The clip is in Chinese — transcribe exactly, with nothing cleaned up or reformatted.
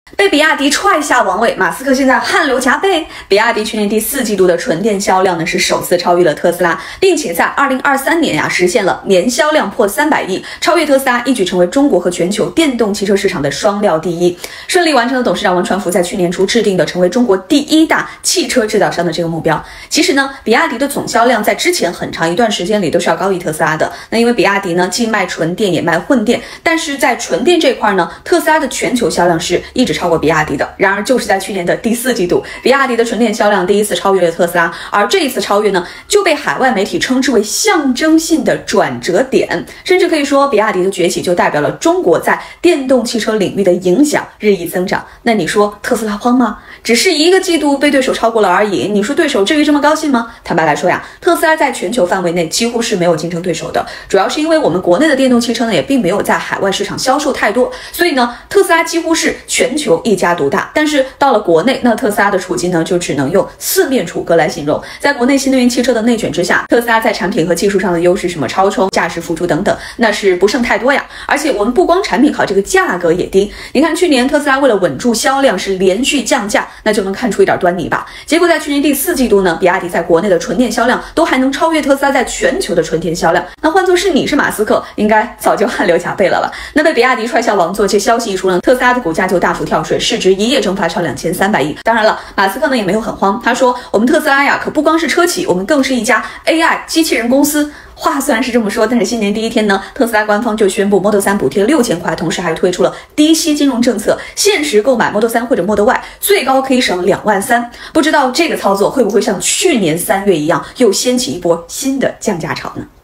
被比亚迪踹下王位，马斯克现在汗流浃背。比亚迪去年第四季度的纯电销量呢是首次超越了特斯拉，并且在二零二三年呀实现了年销量破三百亿，超越特斯拉，一举成为中国和全球电动汽车市场的双料第一，顺利完成了董事长王传福在去年初制定的成为中国第一大汽车制造商的这个目标。其实呢，比亚迪的总销量在之前很长一段时间里都是要高于特斯拉的。那因为比亚迪呢既卖纯电也卖混电，但是在纯电这块呢，特斯拉的全球销量是一直超过比亚迪的。然而就是在去年的第四季度，比亚迪的纯电销量第一次超越了特斯拉，而这一次超越呢，就被海外媒体称之为象征性的转折点，甚至可以说比亚迪的崛起就代表了中国在电动汽车领域的影响日益增长。那你说特斯拉慌吗？只是一个季度被对手超过了而已，你说对手至于这么高兴吗？坦白来说呀，特斯拉在全球范围内几乎是没有竞争对手的，主要是因为我们国内的电动汽车呢也并没有在海外市场销售太多，所以呢，特斯拉几乎是全球一家独大。但是到了国内，那特斯拉的处境呢就只能用四面楚歌来形容。在国内新能源汽车的内卷之下，特斯拉在产品和技术上的优势，什么超充、驾驶辅助等等，那是不胜太多呀。而且我们不光产品好，这个价格也低。你看去年特斯拉为了稳住销量是连续降价，那就能看出一点端倪吧。结果在去年第四季度呢，比亚迪在国内的纯电销量都还能超越特斯拉在全球的纯电销量。那换作是你是马斯克，应该早就汗流浃背了吧？那被比亚迪踹下王座，这消息一出呢，特斯拉的股价就大幅跳水，市值一夜蒸发超两千三百亿。当然了，马斯克呢也没有很慌，他说我们特斯拉呀可不光是车企，我们更是一家 A I 机器人公司。话虽然是这么说，但是新年第一天呢，特斯拉官方就宣布 Model 三补贴六千块，同时还推出了低息金融政策，限时购买 Model 三或者 Model Y， 最高可以省两万三。不知道这个操作会不会像去年三月一样，又掀起一波新的降价潮呢？